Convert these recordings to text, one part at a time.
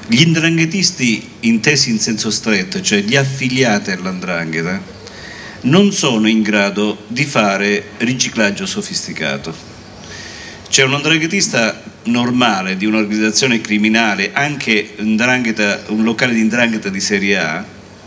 Gli 'ndranghetisti intesi in senso stretto, cioè gli affiliati all''ndrangheta, non sono in grado di fare riciclaggio sofisticato. C'è un 'ndranghetista normale di un'organizzazione criminale, anche un locale di 'ndrangheta di serie A,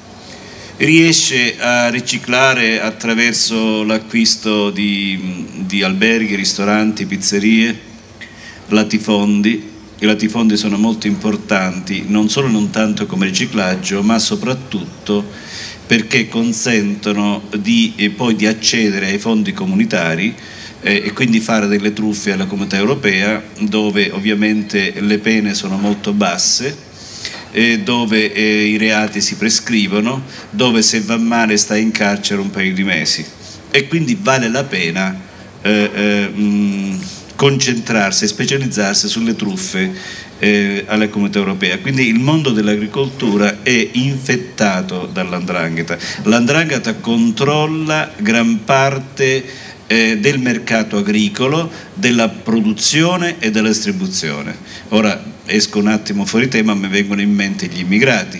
riesce a riciclare attraverso l'acquisto di alberghi, ristoranti, pizzerie, latifondi. I latifondi sono molto importanti, non solo non tanto come riciclaggio, ma soprattutto perché consentono poi di accedere ai fondi comunitari e quindi fare delle truffe alla Comunità Europea, dove ovviamente le pene sono molto basse, dove i reati si prescrivono, dove se va male sta in carcere un paio di mesi, e quindi vale la pena concentrarsi e specializzarsi sulle truffe alla Comunità Europea. Quindi il mondo dell'agricoltura è infettato dall''ndrangheta. L''ndrangheta controlla gran parte del mercato agricolo, della produzione e della distribuzione. Ora esco un attimo fuori tema, mi vengono in mente gli immigrati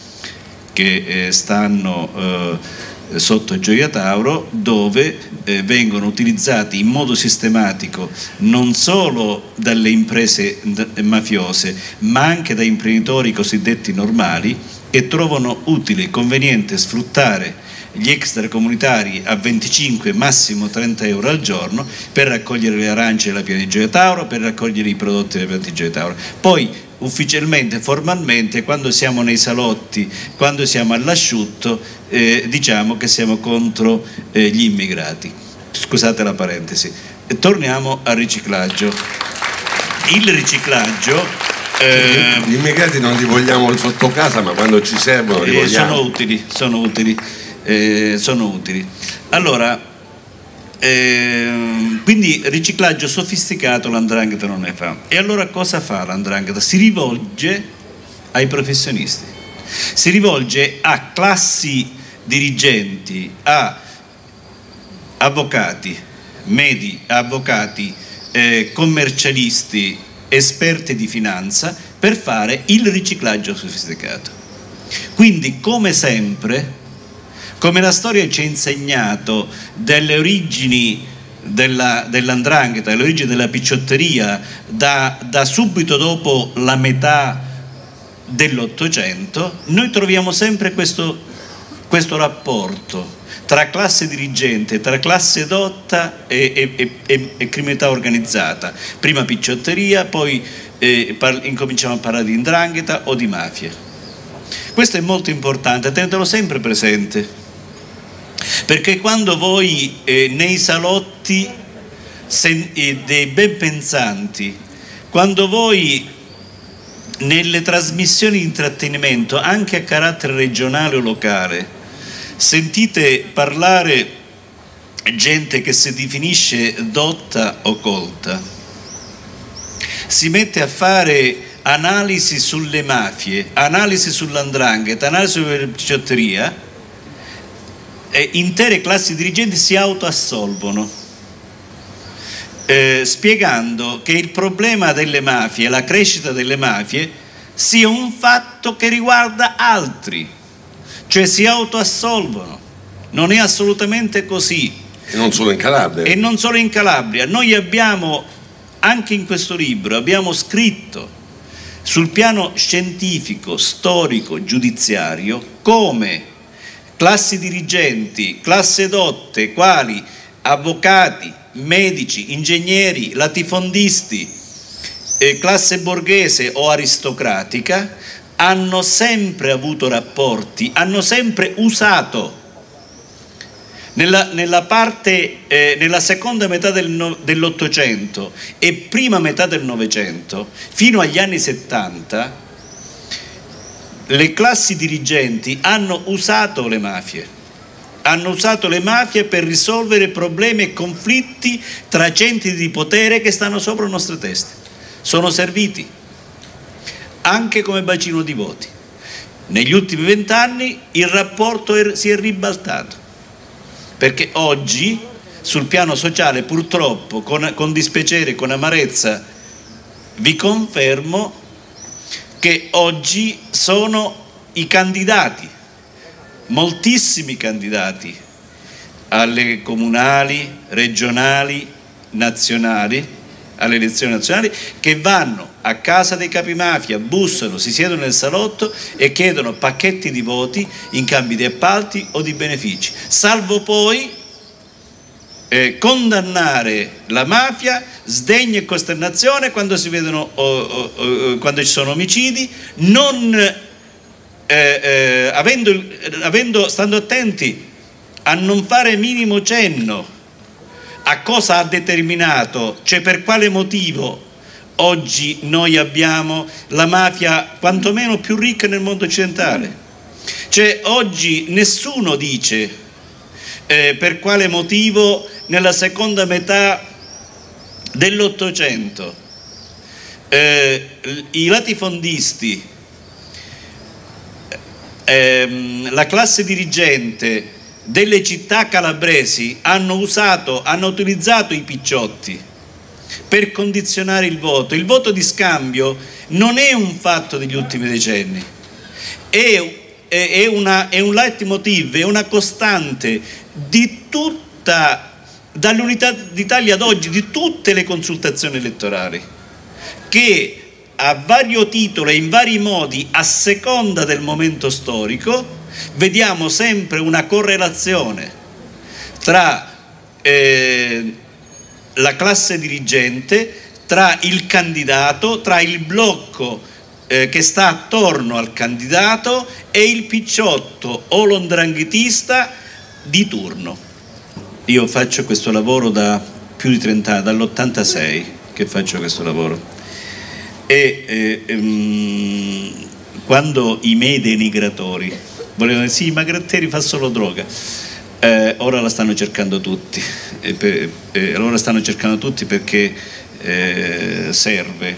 che stanno sotto Gioia Tauro, dove vengono utilizzati in modo sistematico non solo dalle imprese mafiose, ma anche da imprenditori cosiddetti normali, che trovano utile e conveniente sfruttare gli extracomunitari a 25, massimo 30 euro al giorno per raccogliere le arance della piana di Gioia Tauro, per raccogliere i prodotti della piana di Gioia Tauro. Poi ufficialmente, formalmente, quando siamo nei salotti, quando siamo all'asciutto, diciamo che siamo contro gli immigrati. Scusate la parentesi. Torniamo al riciclaggio. Il riciclaggio... gli immigrati non li vogliamo sotto casa, ma quando ci servono li vogliamo. Sono utili. Allora, quindi riciclaggio sofisticato l''ndrangheta non ne fa. E allora cosa fa l''ndrangheta? Si rivolge ai professionisti, si rivolge a classi dirigenti, a avvocati, commercialisti, esperti di finanza, per fare il riciclaggio sofisticato. Quindi, come sempre, come la storia ci ha insegnato delle origini dell''ndrangheta, delle origini della picciotteria, da subito dopo la metà dell'800, noi troviamo sempre questo rapporto tra classe dirigente, tra classe dotta e criminalità organizzata. Prima picciotteria, poi incominciamo a parlare di 'ndrangheta o di mafia. Questo è molto importante, tenetelo sempre presente. Perché quando voi nei salotti dei ben pensanti, quando voi nelle trasmissioni di intrattenimento anche a carattere regionale o locale sentite parlare gente che si definisce dotta o colta, si mette a fare analisi sulle mafie, analisi sull''ndrangheta, analisi sulla picciotteria, intere classi dirigenti si autoassolvono, spiegando che il problema delle mafie, la crescita delle mafie, sia un fatto che riguarda altri, cioè si autoassolvono. Non è assolutamente così. E non solo in Calabria. E non solo in Calabria. Noi abbiamo, anche in questo libro, abbiamo scritto sul piano scientifico, storico, giudiziario, come classi dirigenti, classe dotte, quali avvocati, medici, ingegneri, latifondisti, classe borghese o aristocratica, hanno sempre avuto rapporti, hanno sempre usato nella seconda metà dell'800 e prima metà del Novecento, fino agli anni 70, le classi dirigenti hanno usato le mafie. Hanno usato le mafie per risolvere problemi e conflitti tra centri di potere che stanno sopra le nostre teste. Sono serviti anche come bacino di voti. Negli ultimi 20 anni il rapporto si è ribaltato, perché oggi sul piano sociale, purtroppo, con dispiacere, con amarezza, vi confermo che oggi sono i candidati, moltissimi candidati alle comunali, regionali, nazionali, alle elezioni nazionali, che vanno a casa dei capimafia, bussano, si siedono nel salotto e chiedono pacchetti di voti in cambio di appalti o di benefici, salvo poi condannare la mafia, sdegno e costernazione quando si vedono quando ci sono omicidi, non stando attenti a non fare minimo cenno a cosa ha determinato, cioè per quale motivo oggi noi abbiamo la mafia quantomeno più ricca nel mondo occidentale. Cioè oggi nessuno dice per quale motivo nella seconda metà dell'Ottocento i latifondisti, la classe dirigente delle città calabresi hanno utilizzato i picciotti per condizionare il voto. Il voto di scambio non è un fatto degli ultimi decenni, è un leitmotiv, è una costante di dall'Unità d'Italia ad oggi, di tutte le consultazioni elettorali, che a vario titolo e in vari modi, a seconda del momento storico, vediamo sempre una correlazione tra la classe dirigente, tra il candidato, tra il blocco che sta attorno al candidato e il picciotto o l'ndranghitista di turno. Io faccio questo lavoro da più di 30 anni, dall'86 che faccio questo lavoro, e quando i miei denigratori volevano dire sì, ma Gratteri fa solo droga, ora la stanno cercando tutti, allora stanno cercando tutti perché serve.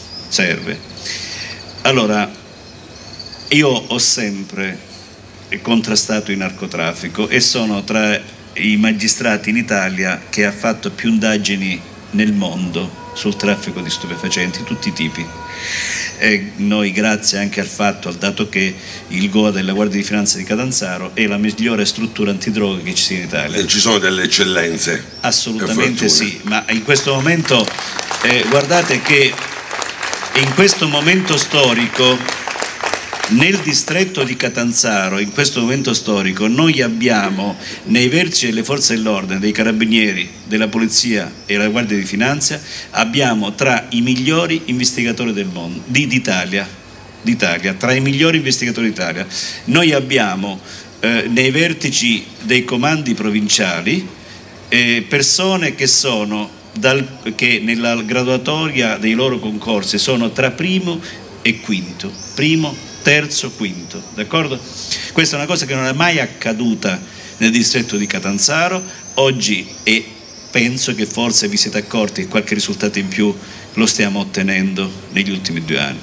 Allora, io ho sempre contrastato il narcotraffico e sono tra i magistrati in Italia che ha fatto più indagini nel mondo sul traffico di stupefacenti, tutti i tipi. E noi, grazie anche al dato che il GOA della Guardia di Finanza di Catanzaro è la migliore struttura antidroga che ci sia in Italia. E ci sono delle eccellenze. Assolutamente sì, ma in questo momento guardate che in questo momento storico nel distretto di Catanzaro, in questo momento storico, noi abbiamo nei vertici delle forze dell'ordine, dei carabinieri, della polizia e della Guardia di Finanza, abbiamo tra i migliori investigatori del mondo, d'Italia, tra i migliori investigatori d'Italia. Noi abbiamo nei vertici dei comandi provinciali persone che che nella graduatoria dei loro concorsi sono tra primo e quinto, primo, terzo, quinto, d'accordo? Questa è una cosa che non è mai accaduta nel distretto di Catanzaro oggi, e penso che forse vi siete accorti che qualche risultato in più lo stiamo ottenendo negli ultimi 2 anni.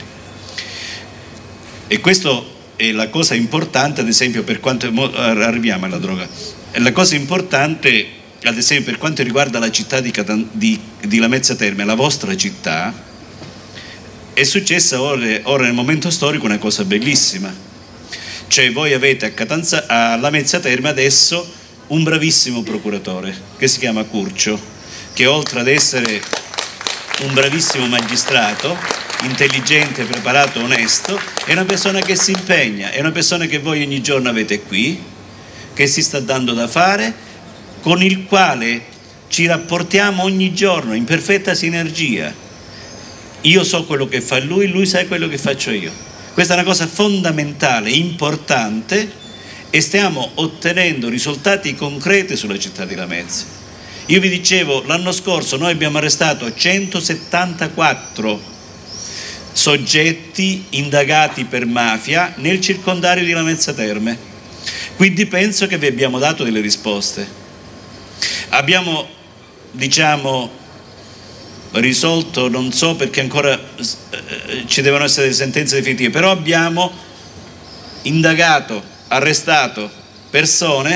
E questo è la cosa importante, ad esempio, per quanto arriviamo alla droga. La cosa importante, ad esempio, per quanto riguarda la città di Lamezia Terme, la vostra città, è successa ora nel momento storico una cosa bellissima, cioè voi avete a Lamezia Terme adesso un bravissimo procuratore che si chiama Curcio, che oltre ad essere un bravissimo magistrato, intelligente, preparato, onesto, è una persona che si impegna, è una persona che voi ogni giorno avete qui, che si sta dando da fare, con il quale ci rapportiamo ogni giorno in perfetta sinergia. Io so quello che fa lui sa quello che faccio io. Questa è una cosa fondamentale, importante, e stiamo ottenendo risultati concreti sulla città di Lamezia. Io vi dicevo, l'anno scorso noi abbiamo arrestato 174 soggetti indagati per mafia nel circondario di Lamezia Terme, quindi penso che vi abbiamo dato delle risposte. Abbiamo, diciamo, risolto, non so perché ancora ci devono essere delle sentenze definitive, però abbiamo indagato, arrestato persone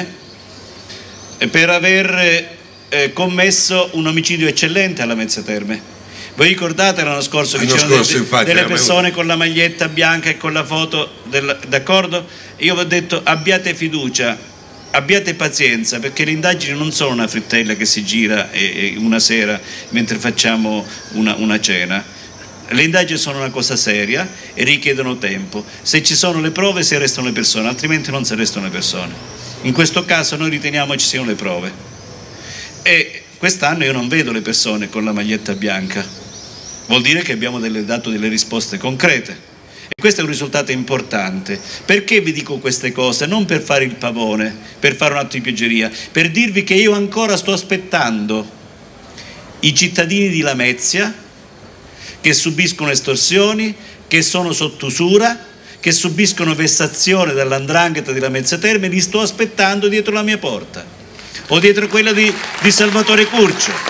per aver commesso un omicidio eccellente alla Lamezia Terme, Voi ricordate l'anno scorso che c'erano delle persone con la maglietta bianca e con la foto, d'accordo? Io vi ho detto abbiate fiducia, abbiate pazienza, perché le indagini non sono una frittella che si gira una sera mentre facciamo una cena. Le indagini sono una cosa seria e richiedono tempo. Se ci sono le prove si arrestano le persone, altrimenti non si arrestano le persone. In questo caso noi riteniamo ci siano le prove. E quest'anno io non vedo le persone con la maglietta bianca. Vuol dire che abbiamo dato delle risposte concrete e questo è un risultato importante. Perché vi dico queste cose? Non per fare il pavone, per fare un atto di piaggeria, per dirvi che io ancora sto aspettando i cittadini di Lamezia che subiscono estorsioni, che sono sotto usura, che subiscono vessazione dall''ndrangheta di Lamezia Terme, li sto aspettando dietro la mia porta o dietro quella di Salvatore Curcio.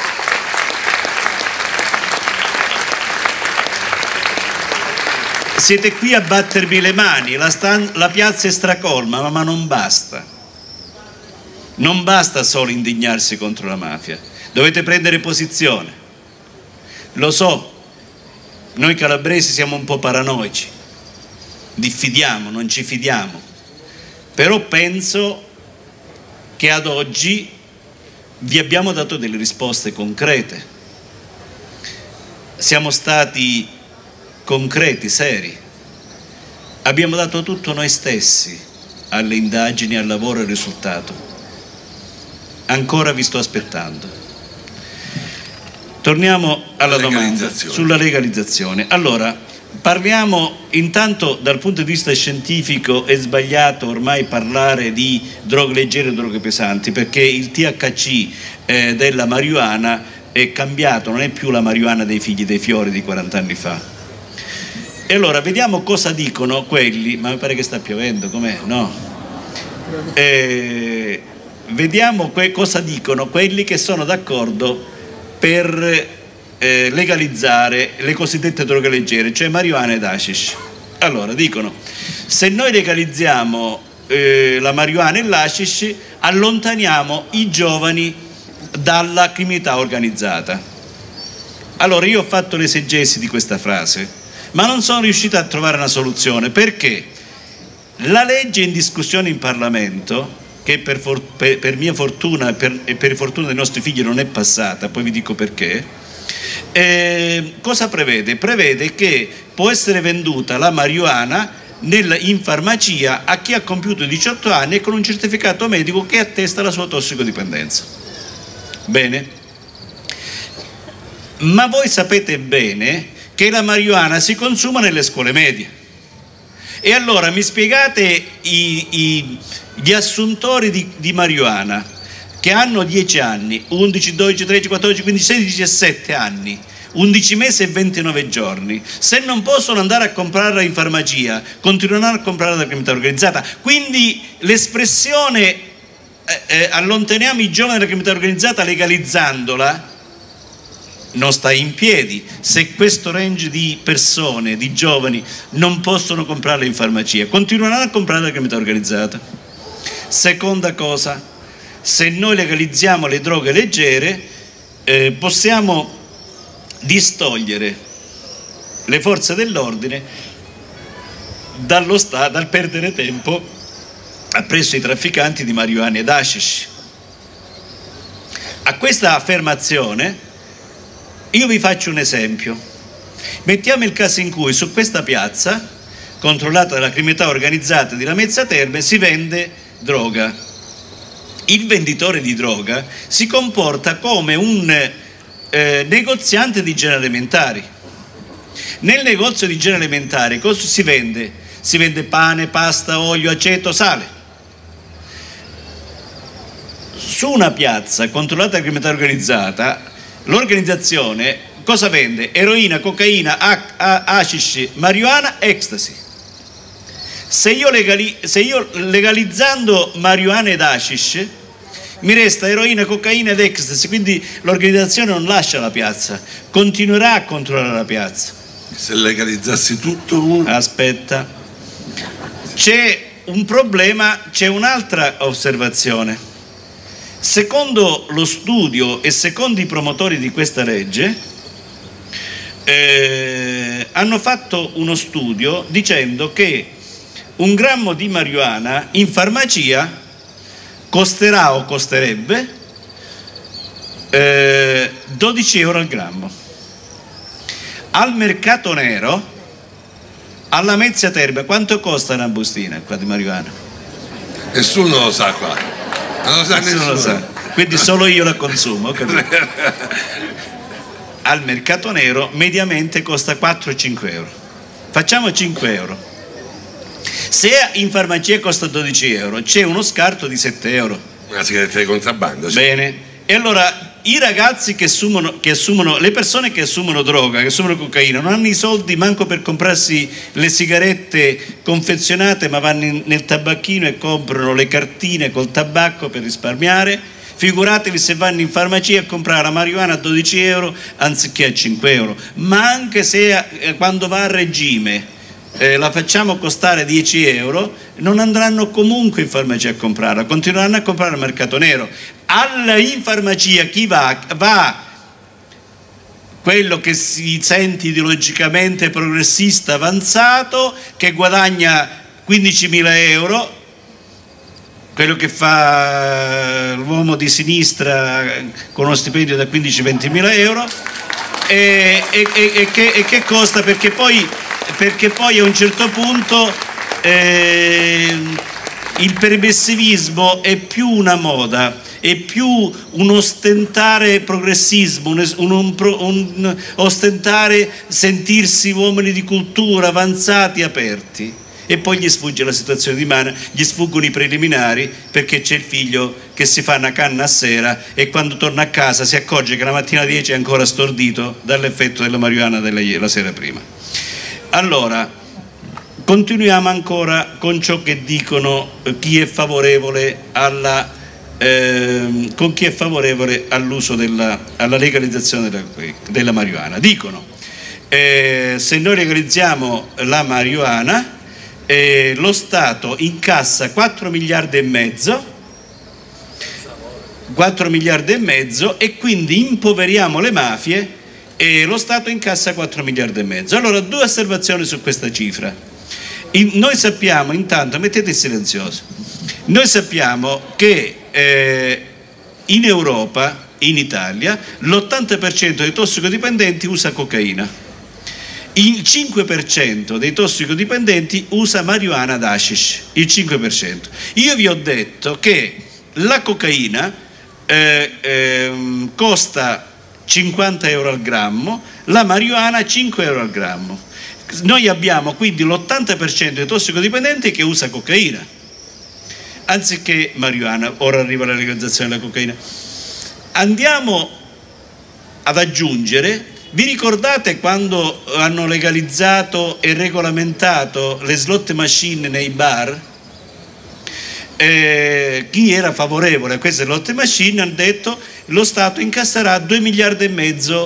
Siete qui a battermi le mani, la piazza è stracolma, ma non basta. Non basta solo indignarsi contro la mafia, dovete prendere posizione. Lo so, noi calabresi siamo un po' paranoici, diffidiamo, non ci fidiamo, però penso che ad oggi vi abbiamo dato delle risposte concrete. Siamo stati concreti, seri. Abbiamo dato tutto noi stessi alle indagini, al lavoro e al risultato. Ancora vi sto aspettando. Torniamo alla domanda sulla legalizzazione. Allora, parliamo intanto dal punto di vista scientifico. È sbagliato ormai parlare di droghe leggere e droghe pesanti, perché il THC della marijuana è cambiato, non è più la marijuana dei figli dei fiori di 40 anni fa. E allora vediamo cosa dicono quelli, ma mi pare che sta piovendo, com'è? No. Vediamo cosa dicono quelli che sono d'accordo per legalizzare le cosiddette droghe leggere, cioè marijuana ed hashish. Allora dicono, se noi legalizziamo la marijuana e l'hashish, allontaniamo i giovani dalla criminalità organizzata. Allora io ho fatto l'esegesi di questa frase, ma non sono riuscito a trovare una soluzione, perché la legge in discussione in Parlamento, che per mia fortuna e per fortuna dei nostri figli non è passata, poi vi dico perché, cosa prevede? Prevede che può essere venduta la marijuana in farmacia a chi ha compiuto 18 anni e con un certificato medico che attesta la sua tossicodipendenza. Bene? Ma voi sapete bene che la marijuana si consuma nelle scuole medie. E allora mi spiegate gli assuntori di marijuana che hanno 10 anni, 11, 12, 13, 14, 15, 16, 17 anni, 11 mesi e 29 giorni, se non possono andare a comprarla in farmacia, continueranno a comprarla dalla criminalità organizzata. Quindi l'espressione allontaniamo i giovani dalla criminalità organizzata legalizzandola non sta in piedi, se questo range di persone, di giovani, non possono comprarle in farmacia, continueranno a comprare la criminalità organizzata. Seconda cosa, se noi legalizziamo le droghe leggere, possiamo distogliere le forze dell'ordine dal perdere tempo appresso ai trafficanti di marijuana ed hashish. A questa affermazione io vi faccio un esempio. Mettiamo il caso in cui su questa piazza, controllata dalla criminalità organizzata di Lamezia Terme, si vende droga. Il venditore di droga si comporta come un negoziante di generi alimentari. Nel negozio di generi alimentari cosa si vende? Si vende pane, pasta, olio, aceto, sale. Su una piazza controllata dalla criminalità organizzata, l'organizzazione cosa vende? Eroina, cocaina, hashish, marijuana, ecstasy. Se io legalizzando marijuana ed hashish mi resta eroina, cocaina ed ecstasy, quindi l'organizzazione non lascia la piazza, continuerà a controllare la piazza. Se legalizzassi tutto... Aspetta, c'è un problema, c'è un'altra osservazione. Secondo lo studio e secondo i promotori di questa legge, hanno fatto uno studio dicendo che 1 grammo di marijuana in farmacia costerà o costerebbe 12 euro al grammo. Al mercato nero, alla Mezzia Terme, quanto costa una bustina qua di marijuana? Nessuno lo sa qua, non lo sa nessuno. Lo sa. Quindi solo io la consumo, al mercato nero mediamente costa 4-5 euro. Facciamo 5 euro. Se in farmacia costa 12 euro, c'è uno scarto di 7 euro. Una sigaretta di contrabbando. Bene. E allora i ragazzi che assumono, le persone che assumono droga, che assumono cocaina, non hanno i soldi manco per comprarsi le sigarette confezionate, ma vanno nel tabacchino e comprano le cartine col tabacco per risparmiare. Figuratevi se vanno in farmacia a comprare la marijuana a 12 euro anziché a 5 euro. Ma anche se quando va a regime la facciamo costare 10 euro, non andranno comunque in farmacia a comprarla, continueranno a comprare al mercato nero. In farmacia chi va quello che si sente ideologicamente progressista avanzato, che guadagna 15.000 euro, quello che fa l'uomo di sinistra con uno stipendio da 15-20.000 euro e che costa, perché poi a un certo punto il permissivismo è più una moda, è più un ostentare progressismo, un ostentare sentirsi uomini di cultura avanzati, aperti, e poi gli sfugge la situazione di mano, gli sfuggono i preliminari perché c'è il figlio che si fa una canna a sera e quando torna a casa si accorge che la mattina 10 è ancora stordito dall'effetto della marijuana la sera prima. Allora, continuiamo ancora con ciò che dicono chi è favorevole all'uso alla legalizzazione della marijuana. Dicono se noi legalizziamo la marijuana lo Stato incassa 4 miliardi e mezzo e quindi impoveriamo le mafie e lo Stato incassa 4 miliardi e mezzo. Allora, 2 osservazioni su questa cifra. Noi sappiamo, intanto, mettete il silenzioso, noi sappiamo che in Europa, in Italia, l'80% dei tossicodipendenti usa cocaina, il 5% dei tossicodipendenti usa marijuana ad hashish, il 5%. Io vi ho detto che la cocaina costa 50 euro al grammo, la marijuana 5 euro al grammo. Noi abbiamo quindi l'80% dei tossicodipendenti che usa cocaina anziché marijuana. Ora arriva la legalizzazione della cocaina. Andiamo ad aggiungere, vi ricordate quando hanno legalizzato e regolamentato le slot machine nei bar? Chi era favorevole a queste slot machine ha detto lo Stato incasserà 2 miliardi e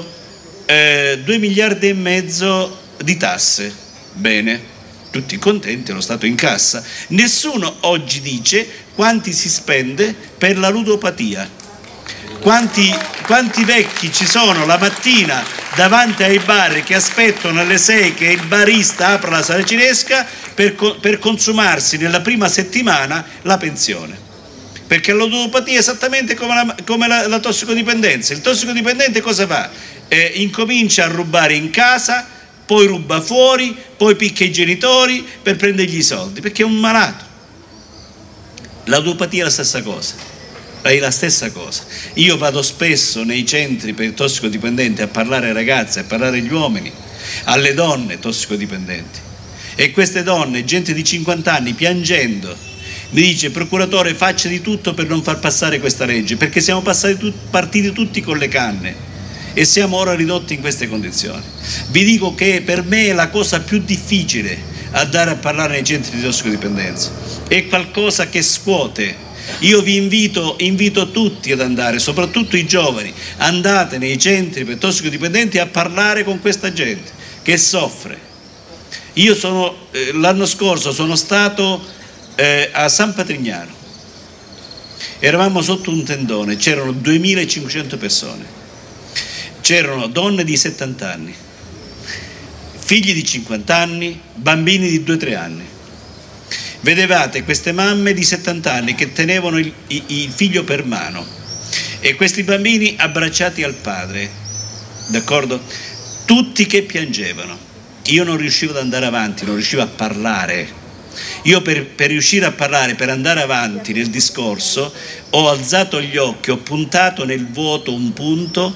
mezzo di tasse. Bene, tutti contenti, lo Stato incassa. Nessuno oggi dice quanti si spende per la ludopatia. Quanti vecchi ci sono la mattina davanti ai bar che aspettano alle 6 che il barista apra la saracinesca per consumarsi nella prima settimana la pensione, perché la ludopatia è esattamente come la tossicodipendenza. Il tossicodipendente cosa fa? Incomincia a rubare in casa, poi ruba fuori, poi picchia i genitori per prendergli i soldi, perché è un malato. La ludopatia è la stessa cosa. È la stessa cosa. Io vado spesso nei centri per i tossicodipendenti a parlare ai ragazzi, a parlare agli uomini, alle donne tossicodipendenti, e queste donne, gente di 50 anni, piangendo mi dice: procuratore, faccia di tutto per non far passare questa legge, perché siamo partiti tutti con le canne e siamo ora ridotti in queste condizioni. Vi dico che per me è la cosa più difficile andare a parlare nei centri di tossicodipendenza, è qualcosa che scuote. Io vi invito tutti ad andare, soprattutto i giovani, andate nei centri per tossicodipendenti a parlare con questa gente che soffre. Io l'anno scorso sono stato a San Patrignano, eravamo sotto un tendone, c'erano 2500 persone, c'erano donne di 70 anni, figli di 50 anni, bambini di 2-3 anni. Vedevate queste mamme di 70 anni che tenevano il figlio per mano e questi bambini abbracciati al padre, d'accordo? Tutti che piangevano. Io non riuscivo ad andare avanti, non riuscivo a parlare. Io per riuscire a parlare, per andare avanti nel discorso, ho alzato gli occhi, ho puntato nel vuoto un punto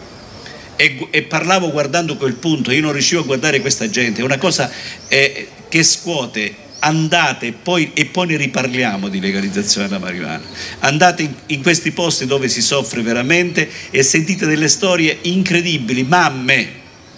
e parlavo guardando quel punto. Io non riuscivo a guardare questa gente. È una cosa che scuote. Andate e poi ne riparliamo di legalizzazione della marijuana. Andate in questi posti dove si soffre veramente e sentite delle storie incredibili. Mamme,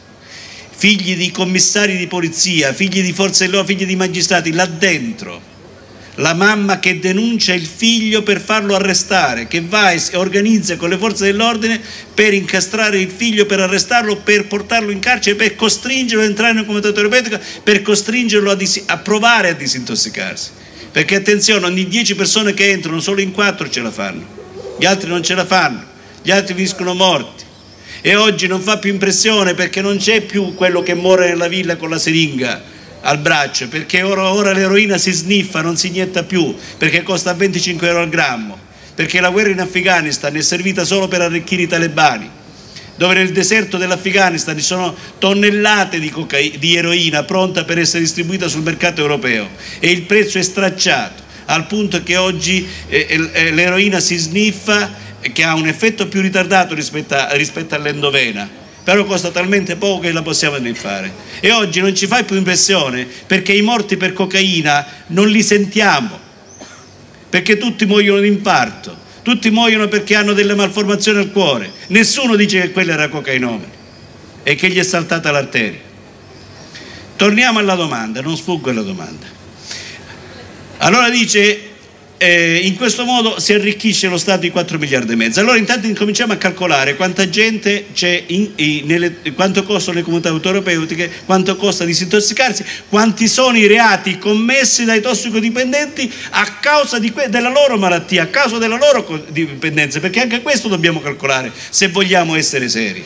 figli di commissari di polizia, figli di forze dell'ordine, figli di magistrati, là dentro. La mamma che denuncia il figlio per farlo arrestare, che va e organizza con le forze dell'ordine per incastrare il figlio, per arrestarlo, per portarlo in carcere, per costringerlo ad entrare in un comitato terapeutico, per costringerlo a provare a disintossicarsi. Perché attenzione, ogni 10 persone che entrano, solo in 4 ce la fanno, gli altri non ce la fanno, gli altri finiscono morti. E oggi non fa più impressione perché non c'è più quello che muore nella villa con la siringa al braccio, perché ora l'eroina si sniffa, non si inietta più, perché costa 25 euro al grammo, perché la guerra in Afghanistan è servita solo per arricchire i talebani, dove nel deserto dell'Afghanistan ci sono tonnellate di eroina pronta per essere distribuita sul mercato europeo e il prezzo è stracciato, al punto che oggi l'eroina si sniffa, che ha un effetto più ritardato rispetto all'endovena, però costa talmente poco che la possiamo fare. E oggi non ci fa più impressione perché i morti per cocaina non li sentiamo, perché tutti muoiono di infarto, tutti muoiono perché hanno delle malformazioni al cuore, nessuno dice che quello era cocainomane e che gli è saltata l'arteria. Torniamo alla domanda, non sfuggo alla domanda. Allora dice, in questo modo si arricchisce lo Stato di 4 miliardi e mezzo. Allora intanto incominciamo a calcolare quanta gente c'è, quanto costano le comunità terapeutiche, quanto costa disintossicarsi, quanti sono i reati commessi dai tossicodipendenti a causa della loro malattia, a causa della loro dipendenza, perché anche questo dobbiamo calcolare se vogliamo essere seri.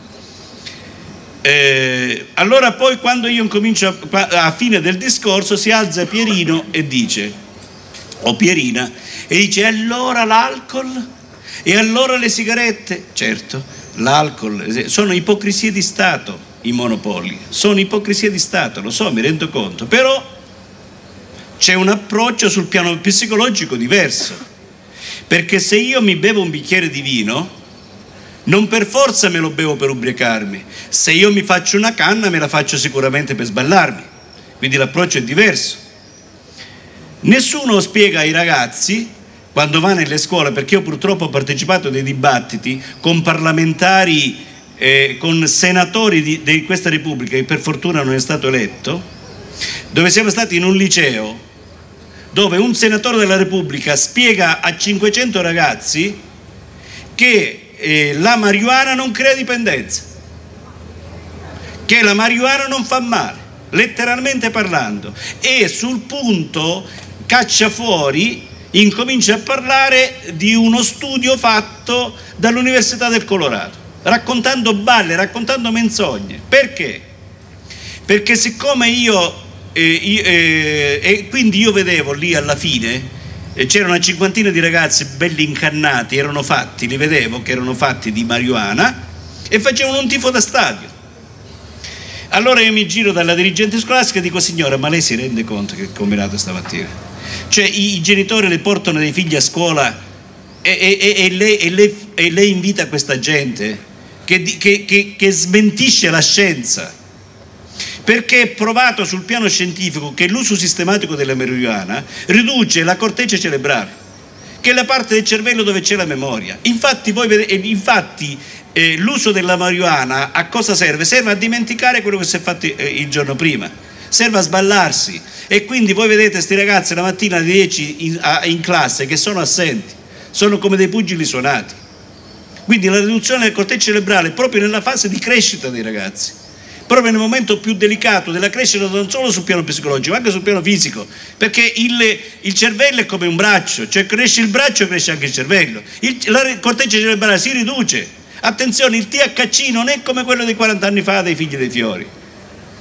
Allora poi quando io incomincio a fine del discorso si alza Pierino e dice, o Pierina, e dice: e allora l'alcol? E allora le sigarette? Certo, l'alcol sono ipocrisie di Stato, i monopoli sono ipocrisie di Stato, lo so, mi rendo conto, però c'è un approccio sul piano psicologico diverso, perché se io mi bevo un bicchiere di vino non per forza me lo bevo per ubriacarmi, se io mi faccio una canna me la faccio sicuramente per sballarmi, quindi l'approccio è diverso. Nessuno spiega ai ragazzi quando va nelle scuole, perché io purtroppo ho partecipato a dei dibattiti con parlamentari, con senatori di questa Repubblica, che per fortuna non è stato eletto, dove siamo stati in un liceo dove un senatore della Repubblica spiega a 500 ragazzi che la marijuana non crea dipendenza, che la marijuana non fa male, letteralmente parlando, e sul punto caccia fuori, incomincia a parlare di uno studio fatto dall'Università del Colorado, raccontando balle, raccontando menzogne. Perché? Perché siccome e quindi io vedevo lì alla fine, c'era una cinquantina di ragazzi belli incannati, li vedevo che erano fatti di marijuana e facevano un tifo da stadio. Allora io mi giro dalla dirigente scolastica e dico: signora, ma lei si rende conto che è combinato stamattina? Cioè i genitori le portano dei figli a scuola e lei invita questa gente che smentisce la scienza, perché è provato sul piano scientifico che l'uso sistematico della marijuana riduce la corteccia cerebrale, che è la parte del cervello dove c'è la memoria. Infatti l'uso della marijuana a cosa serve? Serve a dimenticare quello che si è fatto il giorno prima, serve a sballarsi, e quindi voi vedete questi ragazzi la mattina alle 10 in classe che sono assenti, sono come dei pugili suonati. Quindi la riduzione del corteccia cerebrale proprio nella fase di crescita dei ragazzi, proprio nel momento più delicato della crescita, non solo sul piano psicologico ma anche sul piano fisico, perché il cervello è come un braccio, cioè cresce il braccio, cresce anche il cervello, la corteccia cerebrale si riduce. Attenzione, il THC non è come quello di 40 anni fa dei Figli dei Fiori,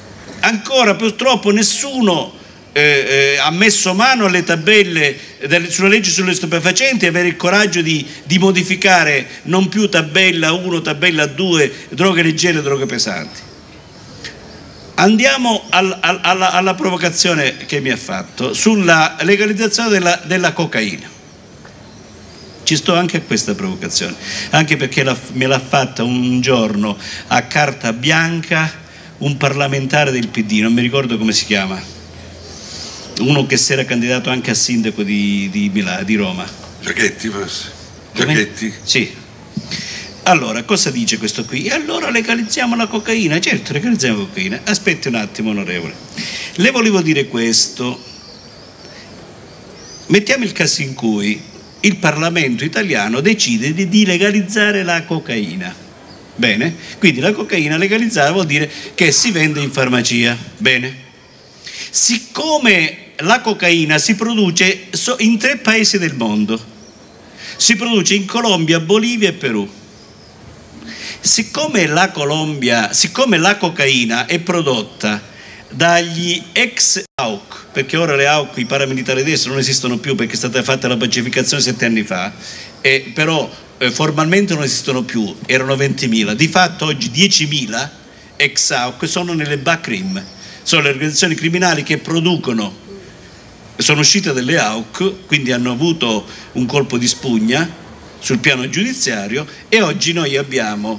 ancora purtroppo nessuno ha messo mano alle tabelle sulla legge sulle stupefacenti e avere il coraggio di modificare non più tabella 1, tabella 2, droghe leggere e droghe pesanti. Andiamo alla provocazione che mi ha fatto sulla legalizzazione della cocaina. Ci sto anche a questa provocazione, anche perché me l'ha fatta un giorno a carta bianca un parlamentare del PD, non mi ricordo come si chiama, uno che si era candidato anche a sindaco di Roma. Giachetti forse? Giachetti? Sì. Allora, cosa dice questo qui? E allora legalizziamo la cocaina? Certo, legalizziamo la cocaina. Aspetti un attimo, onorevole. Le volevo dire questo. Mettiamo il caso in cui il Parlamento italiano decide di legalizzare la cocaina. Bene? Quindi la cocaina legalizzata vuol dire che si vende in farmacia. Bene? Siccome la cocaina si produce in 3 paesi del mondo, si produce in Colombia, Bolivia e Perù. Siccome la cocaina è prodotta dagli ex AUC, perché ora le AUC, i paramilitari adesso non esistono più perché è stata fatta la pacificazione 7 anni fa, però formalmente non esistono più, erano 20.000, di fatto oggi 10.000 ex AUC sono nelle BACRIM, sono le organizzazioni criminali che producono, sono uscite dalle AUC, quindi hanno avuto un colpo di spugna sul piano giudiziario e oggi noi abbiamo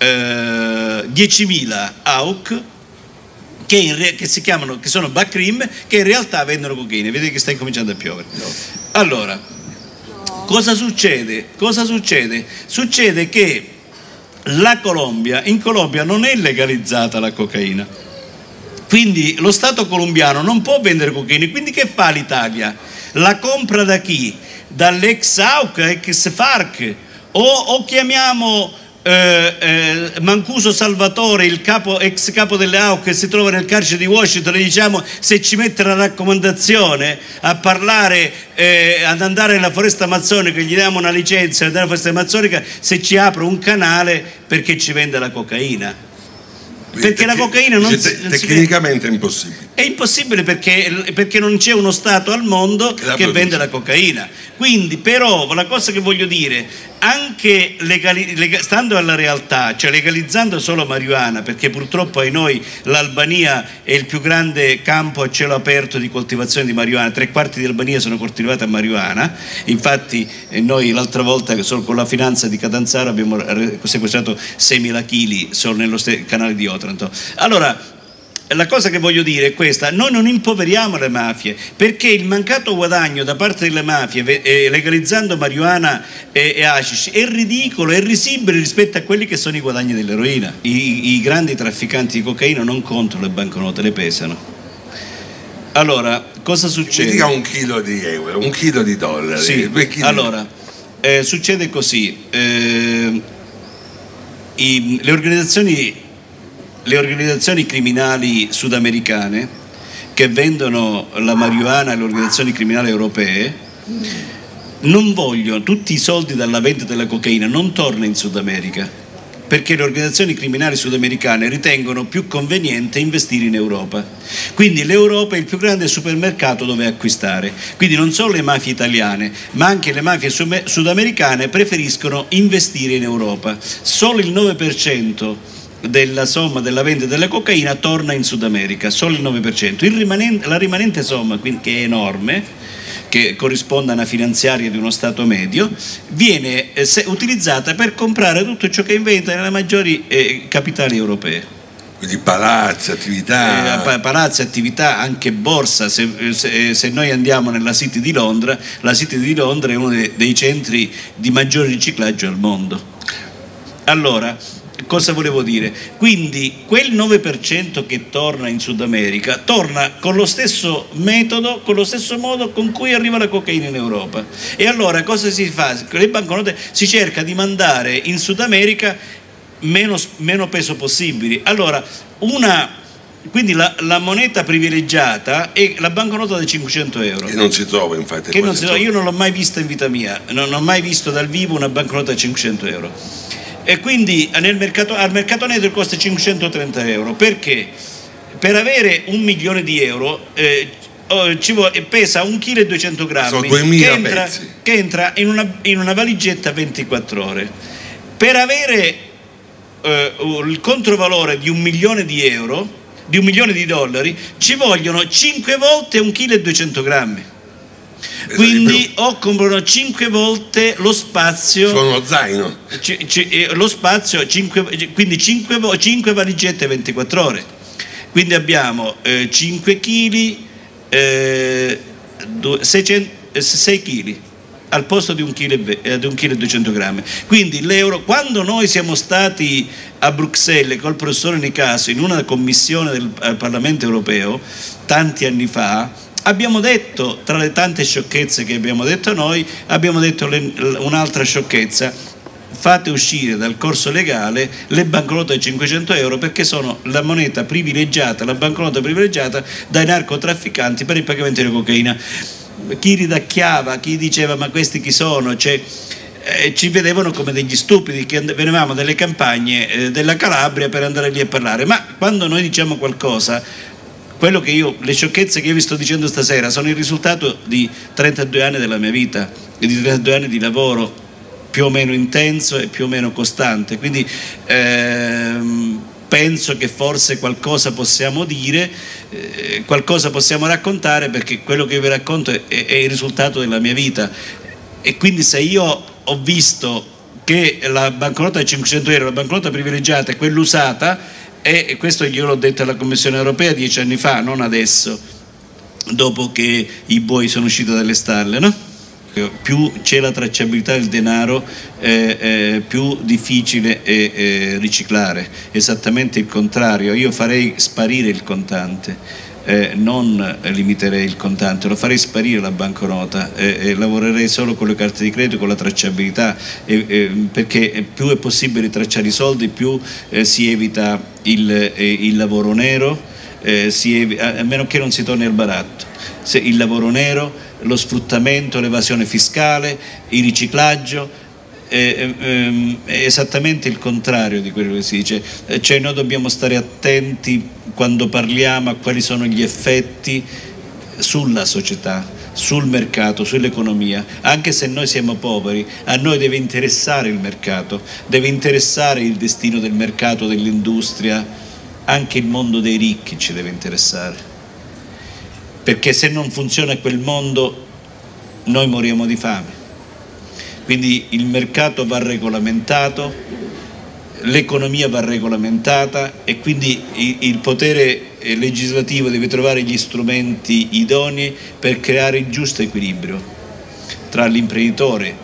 10.000 AUC che sono BACRIM, che in realtà vendono cocaina. Vedete che sta incominciando a piovere. Allora, cosa succede? Succede che in Colombia non è legalizzata la cocaina, quindi lo Stato colombiano non può vendere cocaina. Quindi che fa l'Italia? La compra da chi? Dall'ex AUC, ex FARC, o chiamiamo Mancuso Salvatore, ex capo delle AUC, che si trova nel carcere di Washington, e diciamo se ci mette la raccomandazione a parlare, ad andare nella foresta amazzonica, gli diamo una licenza nella foresta amazzonica, se ci apre un canale perché ci vende la cocaina. Perché la cocaina non tecnicamente è impossibile. È impossibile perché non c'è uno Stato al mondo che vende la cocaina. Quindi, però, la cosa che voglio dire, anche stando alla realtà, cioè legalizzando solo marijuana, perché purtroppo ai noi l'Albania è il più grande campo a cielo aperto di coltivazione di marijuana, 3/4 di Albania sono coltivate a marijuana. Infatti noi l'altra volta con la finanza di Catanzaro abbiamo sequestrato 6.000 kg solo nello canale di Otranto. Allora, la cosa che voglio dire è questa: noi non impoveriamo le mafie, perché il mancato guadagno da parte delle mafie legalizzando marijuana e hashish è ridicolo, è risibile rispetto a quelli che sono i guadagni dell'eroina. I grandi trafficanti di cocaina non contano le banconote, le pesano. Allora, cosa succede? Mi dica 1 chilo di euro, 1 chilo di dollari. Sì, allora, succede così. Le organizzazioni criminali sudamericane che vendono la marijuana alle organizzazioni criminali europee non vogliono, tutti i soldi dalla vendita della cocaina non tornano in Sud America, perché le organizzazioni criminali sudamericane ritengono più conveniente investire in Europa. Quindi l'Europa è il più grande supermercato dove acquistare. Quindi non solo le mafie italiane, ma anche le mafie sudamericane preferiscono investire in Europa. Solo il 9% della somma della vendita della cocaina torna in Sud America, solo il 9%. La rimanente somma, quindi, che è enorme, che corrisponde a una finanziaria di uno Stato medio, viene utilizzata per comprare tutto ciò che inventa nelle maggiori capitali europee. Quindi palazzi, attività, anche borsa. Se noi andiamo nella City di Londra, la City di Londra è uno dei centri di maggior riciclaggio al mondo. Allora, cosa volevo dire? Quindi quel 9% che torna in Sud America torna con lo stesso metodo, con lo stesso modo con cui arriva la cocaina in Europa. E allora cosa si fa? Con le banconote si cerca di mandare in Sud America meno peso possibili. Allora, quindi la moneta privilegiata è la banconota da 500 euro. Che non si trova, infatti. Io non l'ho mai vista in vita mia, non ho mai visto dal vivo una banconota da 500 euro. E quindi al mercato negro costa 530 euro. Perché? per avere 1 milione di euro pesa 1,2 kg, sono 2000 pezzi, che entra in una valigetta 24 ore. Per avere il controvalore di 1 milione di euro, di 1 milione di dollari, ci vogliono 5 volte 1,2 kg. Quindi comprano 5 volte lo spazio. Sono zaino. Lo spazio, quindi 5 valigette 24 ore. Quindi abbiamo 5 kg, 6 kg al posto di 1,2 kg. Quindi l'euro, quando noi siamo stati a Bruxelles col professore Nicaso in una commissione del Parlamento europeo tanti anni fa, abbiamo detto, tra le tante sciocchezze che abbiamo detto noi, abbiamo detto un'altra sciocchezza: fate uscire dal corso legale le banconote di 500 euro, perché sono la moneta privilegiata, la banconota privilegiata dai narcotrafficanti per il pagamento di cocaina. Chi ridacchiava, chi diceva ma questi chi sono? Ci vedevano come degli stupidi che venivamo dalle campagne della Calabria per andare lì a parlare. Ma quando noi diciamo qualcosa, le sciocchezze che io vi sto dicendo stasera sono il risultato di 32 anni della mia vita e di 32 anni di lavoro più o meno intenso e più o meno costante. Quindi penso che forse qualcosa possiamo dire, qualcosa possiamo raccontare, perché quello che vi racconto è il risultato della mia vita. E quindi se io ho visto che la banconota di 500 euro, la banconota privilegiata, è quella usata, e questo io l'ho detto alla Commissione europea 10 anni fa, non adesso, dopo che i buoi sono usciti dalle stalle, no? Più c'è la tracciabilità del denaro, più difficile è riciclare. Esattamente il contrario, io farei sparire il contante, non limiterei il contante, lo farei sparire la banconota, lavorerei solo con le carte di credito, con la tracciabilità, perché più è possibile tracciare i soldi, più si evita il lavoro nero, a meno che non si torni al baratto. Il lavoro nero, lo sfruttamento, l'evasione fiscale, il riciclaggio, è esattamente il contrario di quello che si dice. Cioè noi dobbiamo stare attenti quando parliamo a quali sono gli effetti sulla società, sul mercato, sull'economia. Anche se noi siamo poveri, a noi deve interessare il mercato, deve interessare il destino del mercato, dell'industria, anche il mondo dei ricchi ci deve interessare. Perché se non funziona quel mondo noi moriamo di fame. Quindi il mercato va regolamentato, l'economia va regolamentata, e quindi il potere legislativo deve trovare gli strumenti idonei per creare il giusto equilibrio tra l'imprenditore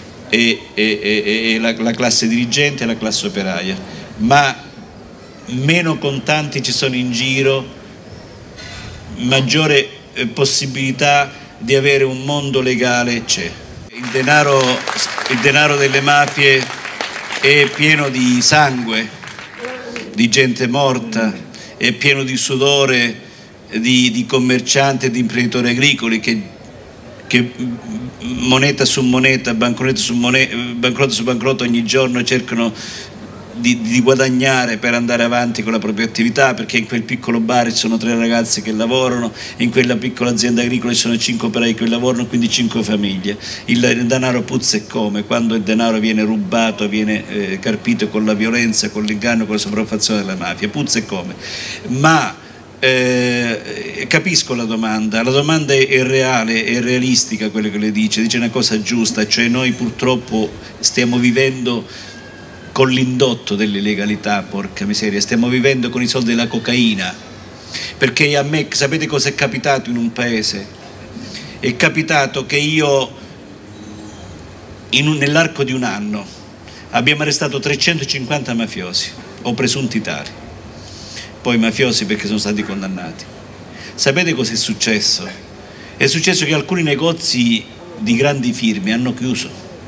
e la classe dirigente e la classe operaia. Ma meno contanti ci sono in giro, maggiore possibilità di avere un mondo legale c'è. Il denaro delle mafie è pieno di sangue, di gente morta, è pieno di sudore di commercianti e di imprenditori agricoli che moneta su moneta, banconota su banconota ogni giorno cercano di guadagnare per andare avanti con la propria attività, perché in quel piccolo bar ci sono 3 ragazzi che lavorano, in quella piccola azienda agricola ci sono 5 operai che lavorano, quindi 5 famiglie. Il denaro puzza e come, quando il denaro viene rubato, viene carpito con la violenza, con l'inganno, con la sopraffazione della mafia, puzza e come. Ma capisco la domanda è reale, è realistica quello che le dice una cosa giusta, cioè noi purtroppo stiamo vivendo con l'indotto dell'illegalità, porca miseria, stiamo vivendo con i soldi della cocaina, perché a me, sapete cosa è capitato in un paese? È capitato che io nell'arco di un anno abbiamo arrestato 350 mafiosi o presunti tali, poi mafiosi perché sono stati condannati. Sapete cosa è successo? È successo che alcuni negozi di grandi firme hanno chiuso,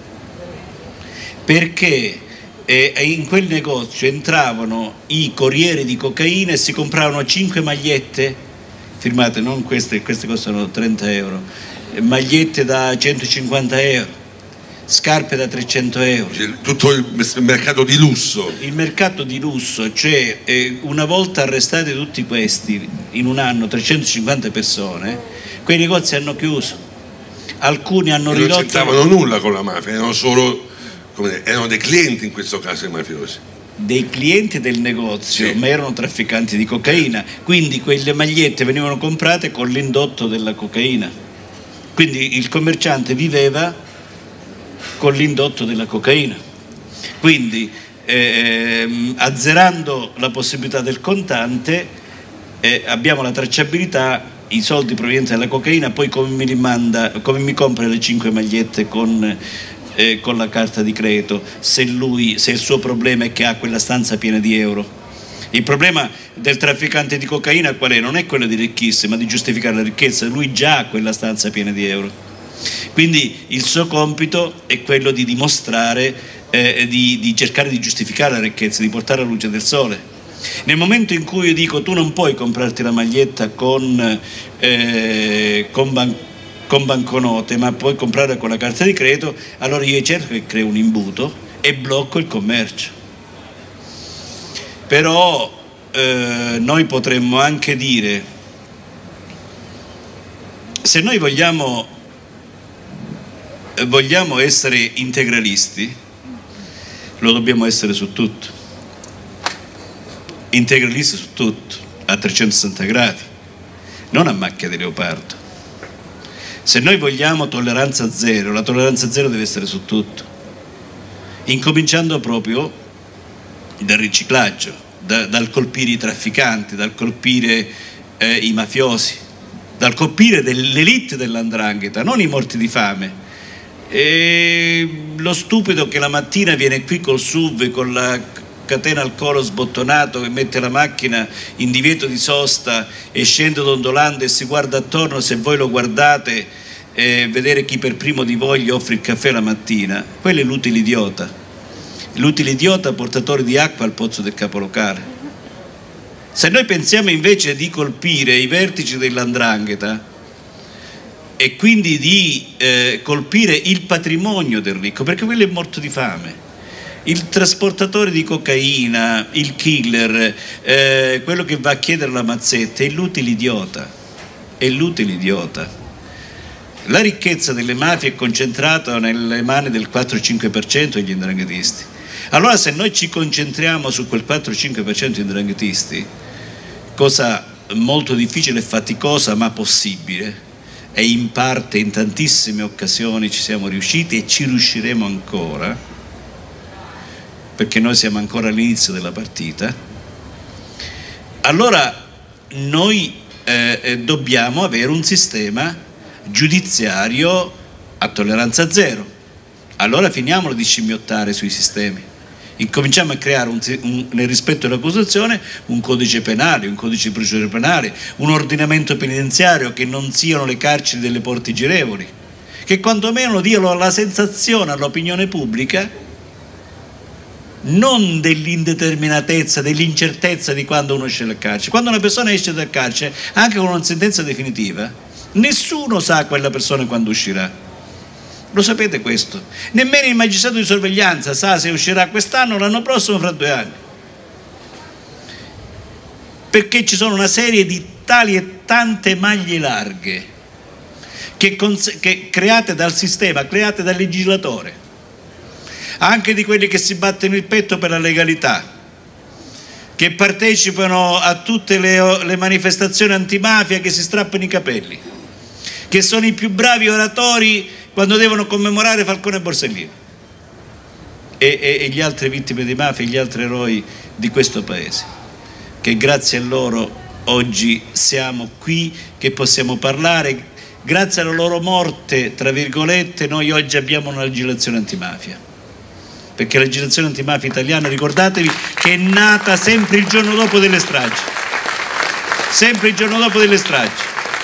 perché in quel negozio entravano i corrieri di cocaina e si compravano 5 magliette firmate, non queste costano 30 euro, magliette da 150 euro, scarpe da 300 euro. Tutto il mercato di lusso. Il mercato di lusso, cioè una volta arrestati tutti questi, in un anno 350 persone, quei negozi hanno chiuso. Alcuni hanno ridotto. Non c'entravano nulla con la mafia, erano solo, erano dei clienti in questo caso i mafiosi. Dei clienti del negozio, sì, ma erano trafficanti di cocaina, quindi quelle magliette venivano comprate con l'indotto della cocaina. Quindi il commerciante viveva con l'indotto della cocaina. Quindi azzerando la possibilità del contante, abbiamo la tracciabilità, i soldi provenienti dalla cocaina, poi come mi compra le 5 magliette con la carta di credito, se il suo problema è che ha quella stanza piena di euro. Il problema del trafficante di cocaina qual è? Non è quello di ricchissimo, ma di giustificare la ricchezza. Lui già ha quella stanza piena di euro. Quindi il suo compito è quello di dimostrare, di cercare di giustificare la ricchezza, di portare alla luce del sole. Nel momento in cui io dico tu non puoi comprarti la maglietta con banconote, ma puoi comprare con la carta di credito, allora io cerco che creo un imbuto e blocco il commercio. Però noi potremmo anche dire, se noi vogliamo essere integralisti, lo dobbiamo essere su tutto, integralisti su tutto, a 360 gradi, non a macchia di leopardo. Se noi vogliamo tolleranza zero, la tolleranza zero deve essere su tutto, incominciando proprio dal riciclaggio, dal colpire i trafficanti, dal colpire i mafiosi, dal colpire l'elite dell''ndrangheta, non i morti di fame. Lo stupido che la mattina viene qui col SUV con la catena al collo sbottonato, che mette la macchina in divieto di sosta e scende dondolando e si guarda attorno, se voi lo guardate, vedere chi per primo di voi gli offre il caffè la mattina, quello è l'utile idiota. L'utile idiota portatore di acqua al pozzo del capolocale. Se noi pensiamo invece di colpire i vertici dell''ndrangheta e quindi di colpire il patrimonio del ricco, perché quello è morto di fame, il trasportatore di cocaina, il killer, quello che va a chiedere la mazzetta, è l'utile idiota, è l'utile idiota. La ricchezza delle mafie è concentrata nelle mani del 4-5% degli 'ndranghetisti. Allora se noi ci concentriamo su quel 4-5% di 'ndranghetisti, cosa molto difficile e faticosa ma possibile, e in parte in tantissime occasioni ci siamo riusciti e ci riusciremo ancora, perché noi siamo ancora all'inizio della partita, allora noi dobbiamo avere un sistema giudiziario a tolleranza zero. Allora finiamolo di scimmiottare sui sistemi. Incominciamo a creare nel rispetto della Costituzione un codice penale, un codice di procedura penale, un ordinamento penitenziario che non siano le carceri delle porte girevoli, che quantomeno diano la sensazione all'opinione pubblica non dell'indeterminatezza, dell'incertezza di quando uno esce dal carcere. Quando una persona esce dal carcere, anche con una sentenza definitiva, nessuno sa quella persona quando uscirà. Lo sapete questo? Nemmeno il magistrato di sorveglianza sa se uscirà quest'anno o l'anno prossimo, fra 2 anni. Perché ci sono una serie di tali e tante maglie larghe che create dal sistema, create dal legislatore, anche di quelli che si battono il petto per la legalità, che partecipano a tutte le manifestazioni antimafia, che si strappano i capelli, che sono i più bravi oratori quando devono commemorare Falcone e Borsellino, e gli altre vittime di mafia, gli altri eroi di questo paese, che grazie a loro oggi siamo qui, che possiamo parlare, grazie alla loro morte, tra virgolette, noi oggi abbiamo una legislazione antimafia, perché la legislazione antimafia italiana, ricordatevi, che è nata sempre il giorno dopo delle stragi, sempre il giorno dopo delle stragi.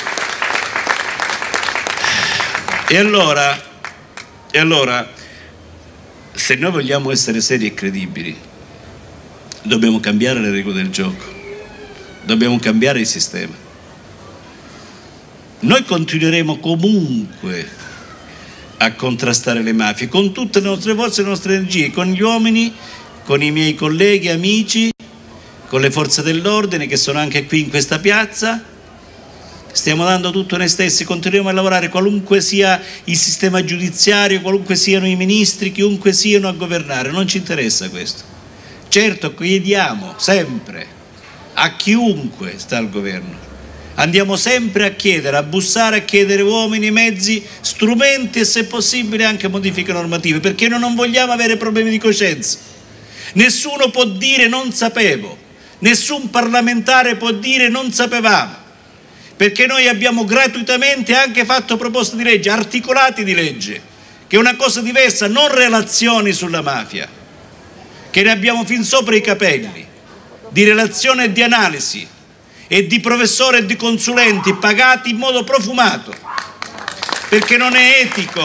E allora, se noi vogliamo essere seri e credibili, dobbiamo cambiare le regole del gioco, dobbiamo cambiare il sistema. Noi continueremo comunque a contrastare le mafie, con tutte le nostre forze e le nostre energie, con gli uomini, con i miei colleghi, amici, con le forze dell'ordine che sono anche qui in questa piazza. Stiamo dando tutto noi stessi, continuiamo a lavorare qualunque sia il sistema giudiziario, qualunque siano i ministri, chiunque siano a governare, non ci interessa questo. Certo, chiediamo sempre a chiunque sta al governo, andiamo sempre a chiedere, a bussare, a chiedere uomini, mezzi, strumenti e se possibile anche modifiche normative, perché noi non vogliamo avere problemi di coscienza. Nessuno può dire non sapevo, nessun parlamentare può dire non sapevamo, perché noi abbiamo gratuitamente anche fatto proposte di legge, articolati di legge, che è una cosa diversa, non relazioni sulla mafia, che ne abbiamo fin sopra i capelli, di relazione e di analisi, e di professori e di consulenti pagati in modo profumato, perché non è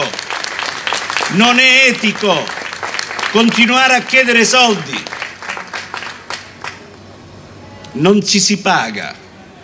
etico continuare a chiedere soldi, non ci si paga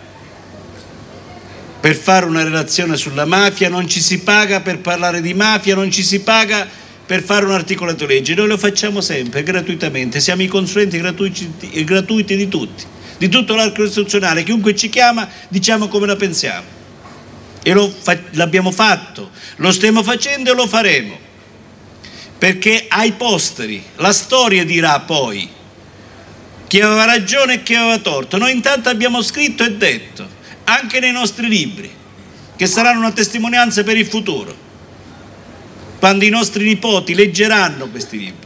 per fare una relazione sulla mafia, non ci si paga per parlare di mafia, non ci si paga per fare un articolato legge, noi lo facciamo sempre gratuitamente, siamo i consulenti gratuiti di tutti, di tutto l'arco istituzionale, chiunque ci chiama diciamo come la pensiamo e l'abbiamo fatto, lo stiamo facendo e lo faremo, perché ai posteri la storia dirà poi chi aveva ragione e chi aveva torto. Noi intanto abbiamo scritto e detto anche nei nostri libri, che saranno una testimonianza per il futuro, quando i nostri nipoti leggeranno questi libri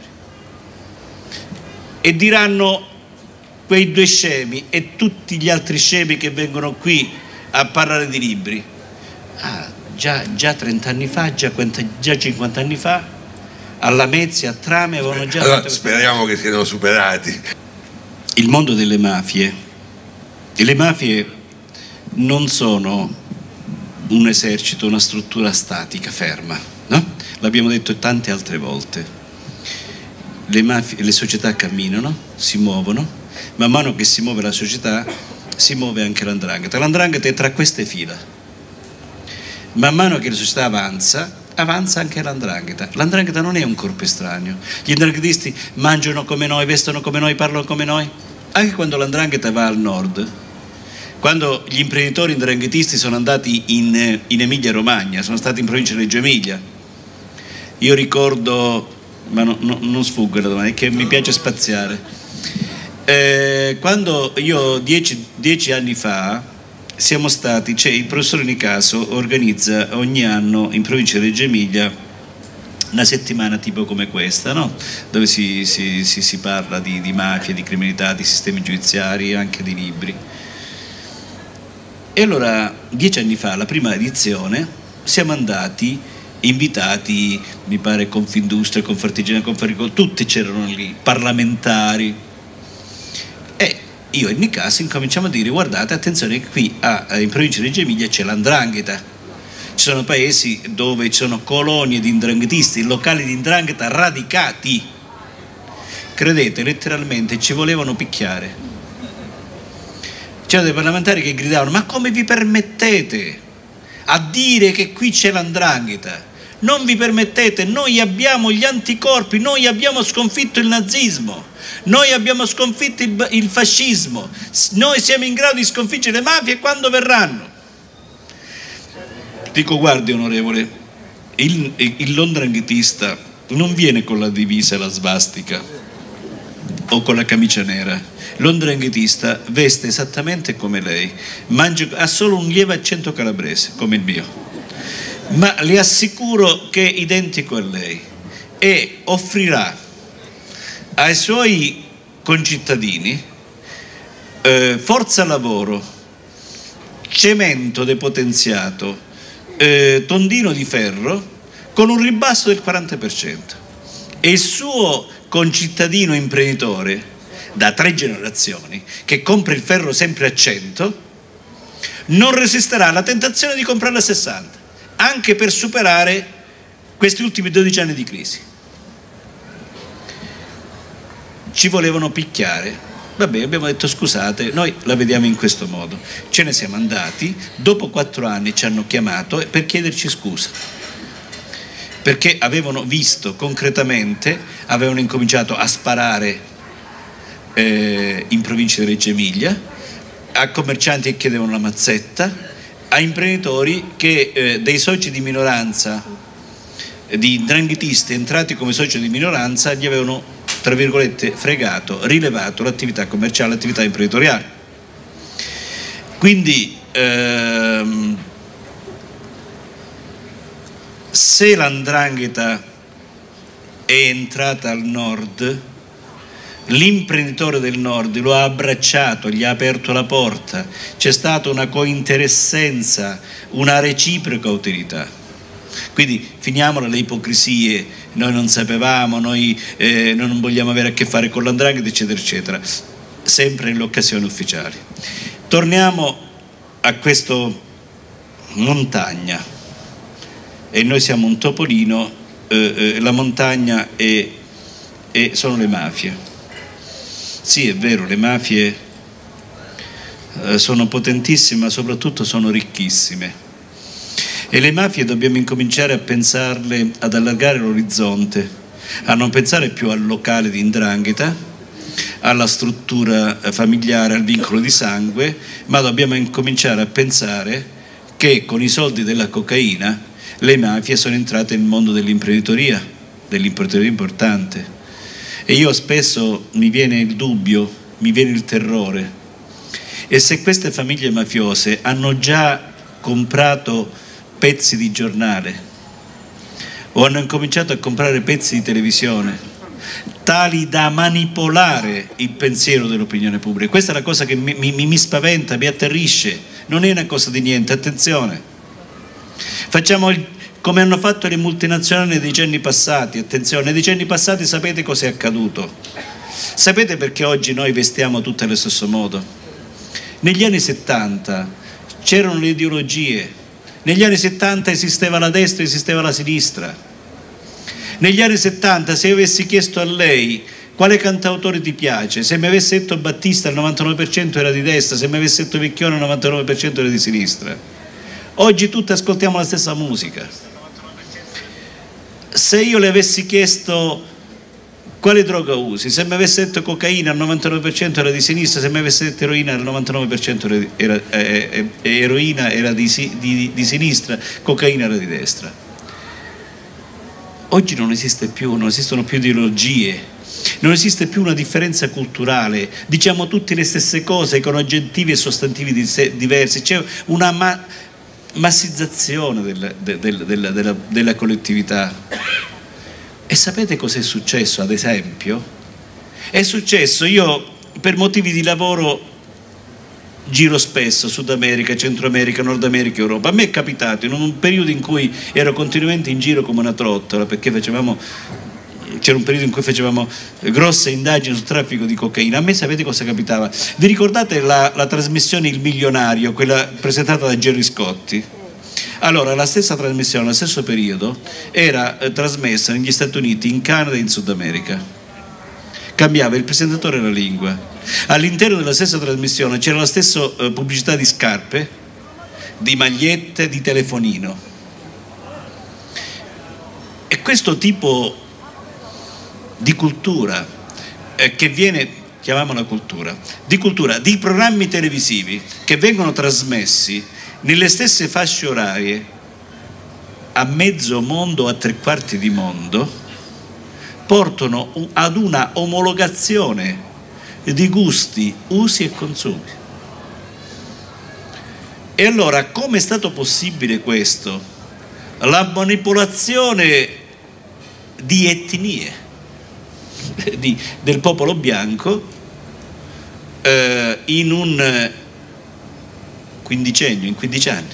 e diranno quei due scemi e tutti gli altri scemi che vengono qui a parlare di libri, già 30 anni fa, già 50 anni fa, alla Mezzi, a Trame avevano già allora, fatto speriamo che siano superati. Il mondo delle mafie, e le mafie non sono un esercito, una struttura statica, ferma, no? L'abbiamo detto tante altre volte. Le società camminano, si muovono, man mano che si muove la società si muove anche l''ndrangheta. L''ndrangheta è tra queste fila. Man mano che la società avanza anche l''ndrangheta. L''ndrangheta non è un corpo estraneo. Gli 'ndranghetisti mangiano come noi, vestono come noi, parlano come noi. Anche quando l''ndrangheta va al nord, quando gli imprenditori 'ndranghetisti sono andati in Emilia Romagna, sono stati in provincia di Reggio Emilia, io ricordo, ma non sfuggo la domanda, è che mi piace spaziare, quando io 10 anni fa siamo stati, il professor Nicaso organizza ogni anno in provincia di Reggio Emilia una settimana tipo come questa, no? Dove si parla di mafia, di criminalità, di sistemi giudiziari, anche di libri. E allora 10 anni fa, la prima edizione, siamo andati invitati, mi pare, Confindustria, Confartigianato, Confagricoltura, tutti c'erano lì, parlamentari, e io e Nicaso incominciamo a dire: guardate, attenzione che qui in provincia di Reggio Emilia c'è l''ndrangheta, ci sono paesi dove ci sono colonie di 'ndranghetisti, locali di 'ndrangheta radicati, credete, letteralmente ci volevano picchiare. C'erano dei parlamentari che gridavano: ma come vi permettete a dire che qui c'è l''ndrangheta? Non vi permettete, noi abbiamo gli anticorpi, noi abbiamo sconfitto il nazismo, noi abbiamo sconfitto il fascismo, noi siamo in grado di sconfiggere le mafie, e quando verranno? Dico: guardi onorevole, il l''ndranghitista non viene con la divisa e la svastica o con la camicia nera. L''ndranghitista veste esattamente come lei, ha solo un lieve accento calabrese come il mio, ma le assicuro che è identico a lei, e offrirà ai suoi concittadini forza lavoro, cemento depotenziato, tondino di ferro con un ribasso del 40%, e il suo concittadino imprenditore da 3 generazioni che compra il ferro sempre a 100 non resisterà alla tentazione di comprarlo a 60, anche per superare questi ultimi 12 anni di crisi. Ci volevano picchiare, vabbè, abbiamo detto: scusate, noi la vediamo in questo modo. Ce ne siamo andati, dopo 4 anni ci hanno chiamato per chiederci scusa, perché avevano visto concretamente, avevano incominciato a sparare in provincia di Reggio Emilia, a commercianti che chiedevano la mazzetta, a imprenditori che dei soci di minoranza, di 'ndranghetisti entrati come soci di minoranza, gli avevano, tra virgolette, fregato, rilevato l'attività commerciale, l'attività imprenditoriale. Quindi se l''ndrangheta è entrata al nord, l'imprenditore del nord lo ha abbracciato, gli ha aperto la porta, c'è stata una cointeressenza, una reciproca utilità. Quindi finiamola le ipocrisie, noi non sapevamo, noi non vogliamo avere a che fare con l''ndrangheta, eccetera, eccetera, sempre nelle occasioni ufficiali. Torniamo a questo montagna, e noi siamo un topolino, la montagna sono le mafie. Sì, è vero, le mafie sono potentissime, ma soprattutto sono ricchissime. E le mafie dobbiamo incominciare a pensarle, ad allargare l'orizzonte, a non pensare più al locale di 'ndrangheta, alla struttura familiare, al vincolo di sangue, ma dobbiamo incominciare a pensare che con i soldi della cocaina le mafie sono entrate nel mondo dell'imprenditoria importante. E io spesso mi viene il dubbio, mi viene il terrore. E se queste famiglie mafiose hanno già comprato pezzi di giornale o hanno incominciato a comprare pezzi di televisione tali da manipolare il pensiero dell'opinione pubblica, questa è la cosa che mi spaventa, mi atterrisce, non è una cosa di niente, attenzione. Facciamo come hanno fatto le multinazionali nei decenni passati, attenzione, nei decenni passati sapete cosa è accaduto? Sapete perché oggi noi vestiamo tutte allo stesso modo? Negli anni 70 c'erano le ideologie, negli anni 70 esisteva la destra e esisteva la sinistra. Negli anni 70 se io avessi chiesto a lei quale cantautore ti piace, se mi avesse detto Battista il 99% era di destra, se mi avesse detto Vecchione il 99% era di sinistra. Oggi tutti ascoltiamo la stessa musica. Se io le avessi chiesto quale droga usi, se mi avesse detto cocaina al 99% era di sinistra, se mi avesse detto eroina al 99% eroina era di sinistra, cocaina era di destra. Oggi non esiste più, non esistono più ideologie, non esiste più una differenza culturale, diciamo tutti le stesse cose con aggettivi e sostantivi diversi, c'è una massizzazione della collettività. E sapete cos'è successo, ad esempio? È successo, io per motivi di lavoro giro spesso Sud America, Centro America, Nord America, Europa. A me è capitato in un periodo in cui ero continuamente in giro come una trottola, perché c'era un periodo in cui facevamo grosse indagini sul traffico di cocaina. A me sapete cosa capitava? Vi ricordate la trasmissione Il Milionario, quella presentata da Gerry Scotti? Allora, la stessa trasmissione, allo stesso periodo, era trasmessa negli Stati Uniti, in Canada e in Sud America. Cambiava il presentatore e la lingua. All'interno della stessa trasmissione c'era la stessa pubblicità di scarpe, di magliette, di telefonino. E questo tipo di cultura che viene, chiamiamola cultura, di programmi televisivi che vengono trasmessi nelle stesse fasce orarie a mezzo mondo, a 3/4 di mondo, portano ad una omologazione di gusti, usi e consumi. E allora come è stato possibile questo? La manipolazione di etnie del popolo bianco in un quindicennio, in 15 anni.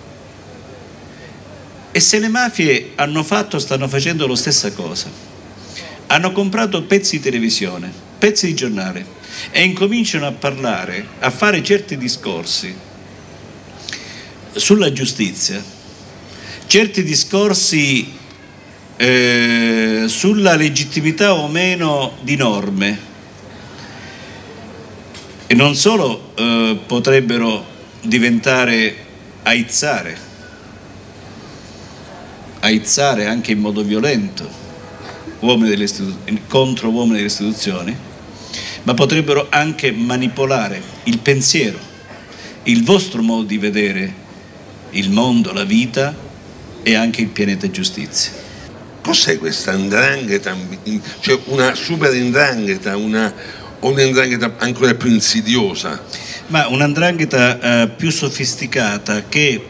E se le mafie hanno fatto, stanno facendo la stessa cosa. Hanno comprato pezzi di televisione, pezzi di giornale e incominciano a parlare, a fare certi discorsi sulla giustizia, certi discorsi sulla legittimità o meno di norme, e non solo potrebbero diventare aizzare aizzare anche in modo violento contro uomini delle istituzioni, ma potrebbero anche manipolare il pensiero, il vostro modo di vedere il mondo, la vita e anche il pianeta giustizia. Cos'è questa 'ndrangheta? Cioè una super 'ndrangheta, o un'ndrangheta ancora più insidiosa? Ma una 'ndrangheta più sofisticata che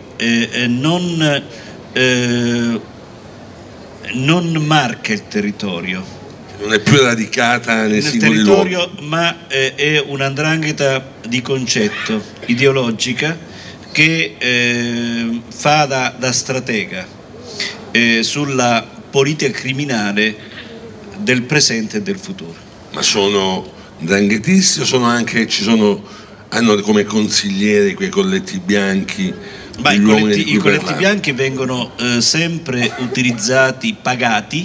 non marca il territorio. Non è più radicata nel singolo territorio, ma è una 'ndrangheta di concetto, ideologica, che fa da stratega sulla politica criminale del presente e del futuro. Ma sono 'ndranghetisti o hanno come consiglieri quei colletti bianchi? I colletti bianchi vengono sempre utilizzati, pagati,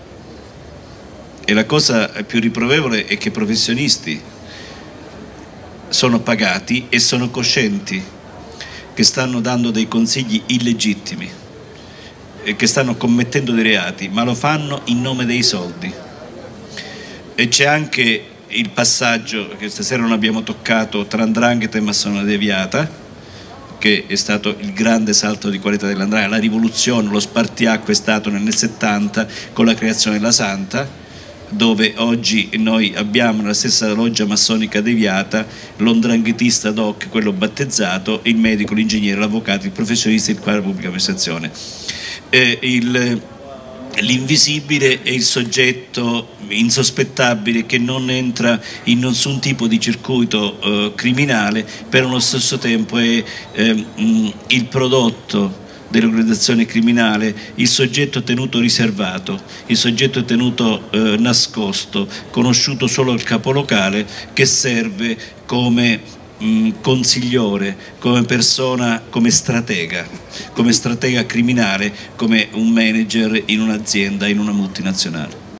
e la cosa più riprovevole è che i professionisti sono pagati e sono coscienti che stanno dando dei consigli illegittimi e che stanno commettendo dei reati, ma lo fanno in nome dei soldi. E c'è anche il passaggio che stasera non abbiamo toccato tra 'ndrangheta e massona deviata, che è stato il grande salto di qualità dell''ndrangheta, la rivoluzione, lo spartiacque è stato nel 70 con la creazione della Santa, dove oggi noi abbiamo nella stessa loggia massonica deviata l''ndranghetista doc, quello battezzato, il medico, l'ingegnere, l'avvocato, il professionista, il quadro pubblica amministrazione. L'invisibile è il soggetto insospettabile che non entra in nessun tipo di circuito criminale, però allo stesso tempo è il prodotto dell'organizzazione criminale, il soggetto tenuto riservato, il soggetto tenuto nascosto, conosciuto solo al capolocale, che serve come consigliore, come persona, come stratega criminale, come un manager in un'azienda, in una multinazionale.